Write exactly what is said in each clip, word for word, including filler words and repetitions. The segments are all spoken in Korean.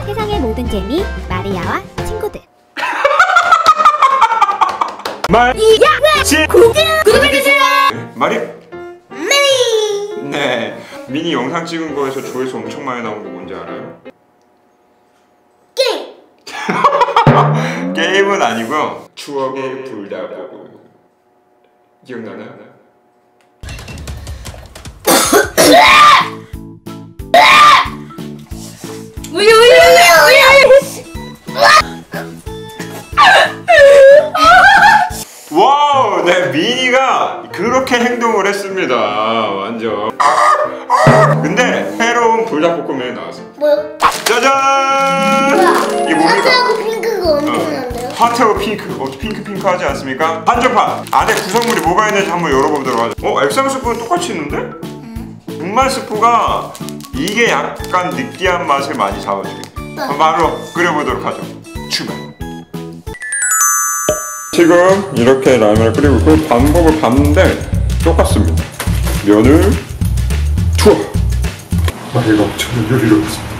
세상의 모든 재미 마리아와 친구들. 마리아 구독해주세요. 마리 미니. 네, 미니 영상 찍은 거에서 조회수 엄청 많이 나온 거 뭔지 알아요? 게임. 게임은 아니고요. 추억의 불닭볶음. 기억나나요? 우유 우유 우유 우유. 와우, 네, 미니가 그렇게 행동을 했습니다. 완전. 근데 새로운 불닭볶음면이 나왔어요. 뭐요? 짜잔! 뭐야? 이게 뭡니까? 하트하고 핑크가 어, 엄청난데요? 하트하고 핑크, 어, 핑크 핑크 하지 않습니까? 한정판! 안에 구성물이 뭐가 있는지 한번 열어보도록 하죠. 어? 액상 스프는 똑같이 있는데? 음. 분말 스프가 이게 약간 느끼한 맛을 많이 잡아주겠네요. 어. 바로 끓여보도록 하죠. 출발! 지금 이렇게 라면을 끓이고 있고 방법을 봤는데 똑같습니다. 면을 투어! 마리아가 엄청난 요리를 했습니다.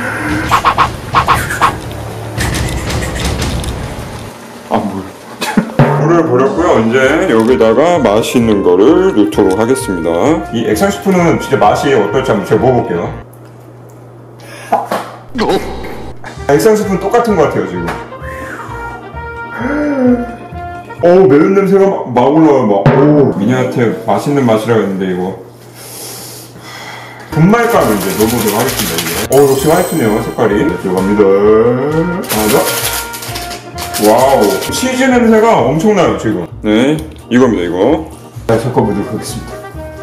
안 보여. 물을 버렸고요. 이제 여기다가 맛있는 거를 넣도록 하겠습니다. 이 액상 스프는 진짜 맛이 어떨지 한번 제가 먹어볼게요. 액상 스프는 똑같은 것 같아요 지금. 어, 매운 냄새가 막, 막 올라와요. 막. 오, 미니한테 맛있는 맛이라고 했는데 이거 분말가루 이제 넣어보도록 하겠습니다. 이게. 어, 역시 화이트네요. 색깔이. 네, 들어갑니다. 하나 더. 와우, 치즈 냄새가 엄청나요 지금. 네, 이겁니다. 이거 잘 섞어보도록 하겠습니다.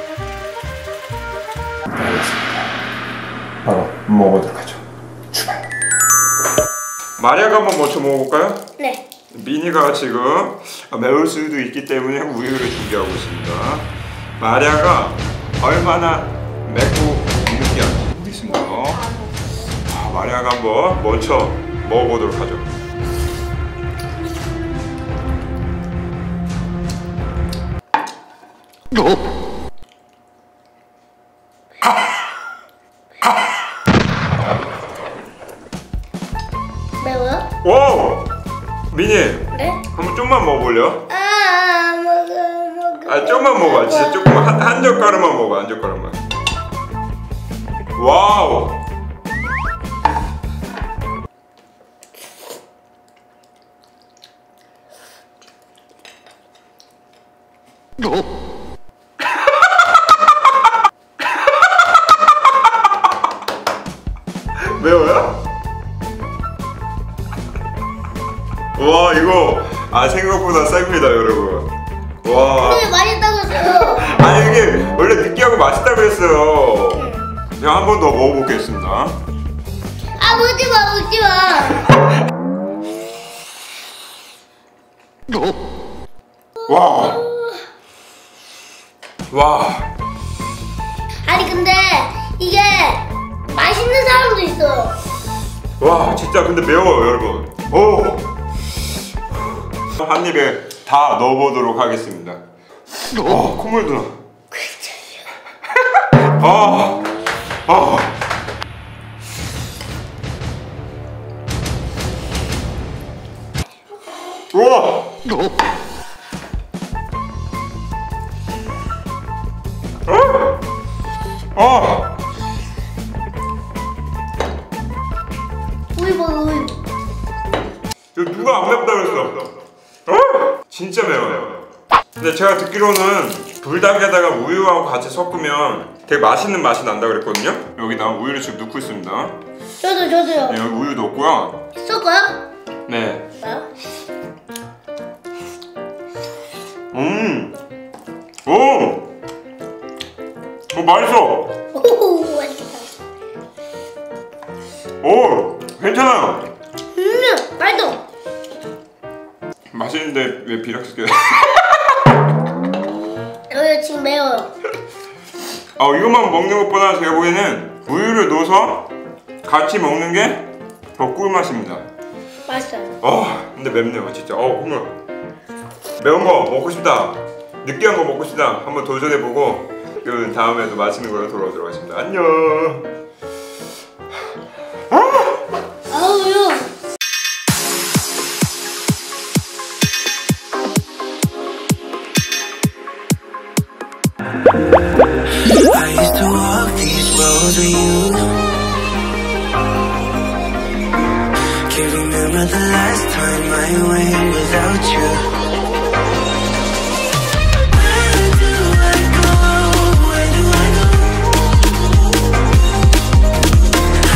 알겠습니다. 바로 먹어보도록 하죠. 출발. 마리아가 한번 먼저 먹어볼까요? 네. 미니가 지금 매울 수도 있기 때문에 우유를 준비하고 있습니다. 마리아가 얼마나 맵고 느끼한지 보겠습니다. 아, 마리아가 한번 먼저 먹어보도록 하죠. 매워요? 오! 미니! 네? 한번 좀만 먹어볼래요? 아 먹어 먹어. 아, 좀만 먹어. 진짜 조금만. 한, 한 젓가락만 먹어. 한 젓가락만. 와우! 매워요? 와, 이거 아 생각보다 셉니다 여러분. 와. 근데 맛있다고 했어요. 아니 이게 원래 느끼하고 맛있다고 그랬어요. 제가 한 번 더 먹어보겠습니다. 아 먹지마 먹지마. 와. 와. 아니 근데 이게 맛있는 사람도 있어요. 와, 진짜 근데 매워요 여러분. 오. 한 입에 다 넣어보도록 하겠습니다. 와, 콧물도 나. 아, 아. 우와. 아. 아. 우유 먹어 우유. 이거 누가 안 맵다 그랬어? 어? 진짜 매워요. 근데 제가 듣기로는 불닭에다가 우유하고 같이 섞으면 되게 맛있는 맛이 난다 그랬거든요. 여기다 우유를 지금 넣고 있습니다. 저도 저도요. 네, 여기 우유 넣었고요. 섞어요? 네. 뭐요? 음. 오. 오, 맛있어. 오 맛있다. 오, 괜찮아요. 음 맛있어. 맛있는데 왜 비락시켜요? 여기 지금 매워요. 어, 이것만 먹는 것보다 제가 보기에는 우유를 넣어서 같이 먹는 게 더 꿀맛입니다. 맛있어요. 어, 근데 맵네요 진짜. 어, 정말 매운 거 먹고 싶다, 느끼한 거 먹고 싶다 한번 도전해보고 그 다음에도 맛있는 걸로 돌아오도록 하겠습니다. 안녕. 아 I used to walk these roads with you. Can't remember the last time I went without you.